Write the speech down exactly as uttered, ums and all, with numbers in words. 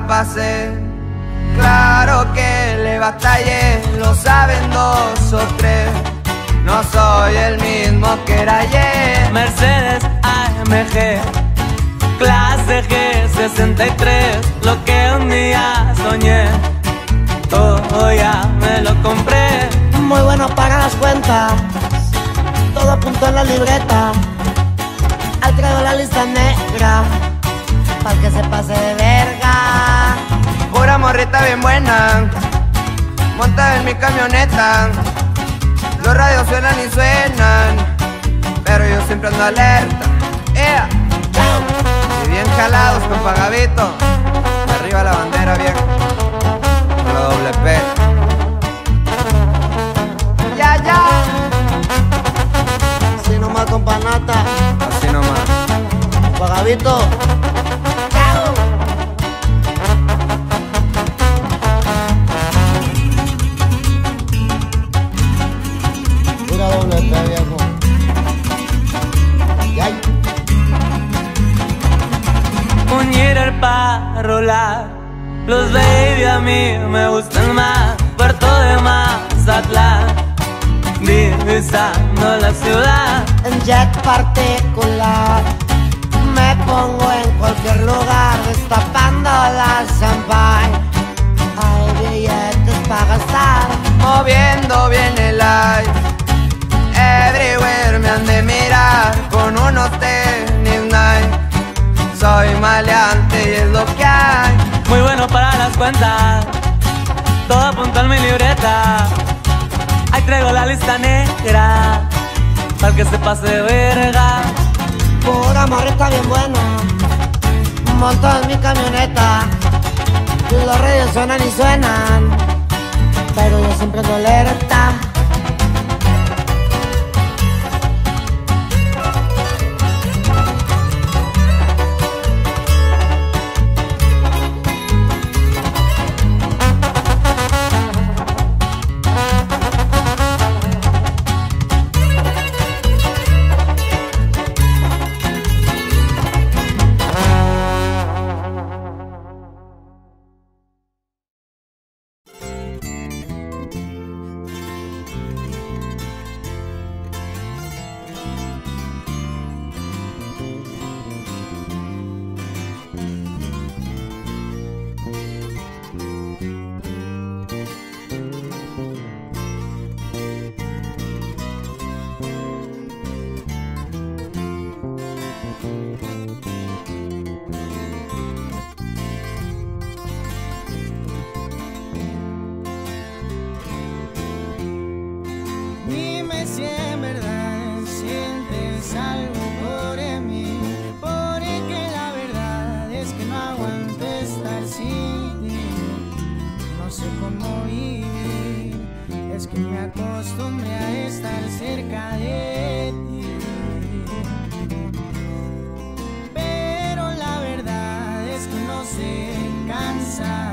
pasé. Claro que le batallé, lo saben dos o tres. No soy el mismo que era ayer. Mercedes A M G, clase G sesenta y tres. Lo que un día soñé, todo ya me lo compré. Muy bueno para las cuentas, todo apuntó en la libreta. Ahí traigo la lista negra, para que se pase de verga. Pura morrita bien buena, montada en mi camioneta. Los radios suenan y suenan, pero yo siempre ando alerta. Yeah. Y bien jalados con Pagavito. Arriba la bandera bien, con la doble P. Ya, ya. Así nomás con panata, Así nomás. Pagavito. Pura doble P, viejo. Ay. Un Jeter para rolar, los baby a mí me gustan más. Puerto de Mazatlán, divisando la ciudad. En jet particular me pongo en cualquier lugar, destapando la champagne. Hay billetes para gastar, Moviendo bien el light. Everywhere me han de mirar con unos tenis Nike. Soy maleante y es lo que hay. Muy bueno para las cuentas, todo apunta en mi libreta. Ahí traigo la lista negra, para que se pase de verga. pura morrita bien buena, monto en mi camioneta. Los radios suenan y suenan, pero yo siempre ando alerta. Dime si en verdad sientes algo por mí, porque la verdad es que no aguanto estar sin ti. No sé cómo vivir, es que me acostumbré a estar cerca de ti. Pero la verdad es que no sé cansar.